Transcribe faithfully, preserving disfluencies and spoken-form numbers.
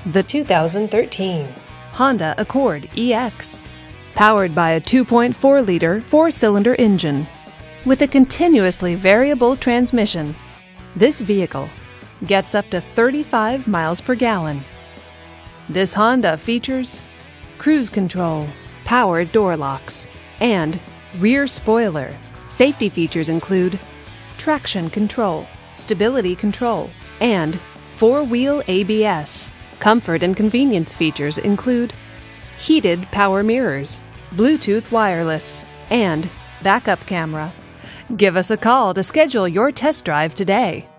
The two thousand thirteen Honda Accord E X, powered by a two point four liter four-cylinder engine with a continuously variable transmission. This vehicle gets up to thirty-five miles per gallon. This Honda features cruise control, power door locks, and rear spoiler. Safety features include traction control, stability control, and four-wheel A B S. Comfort and convenience features include heated power mirrors, Bluetooth wireless, and backup camera. Give us a call to schedule your test drive today.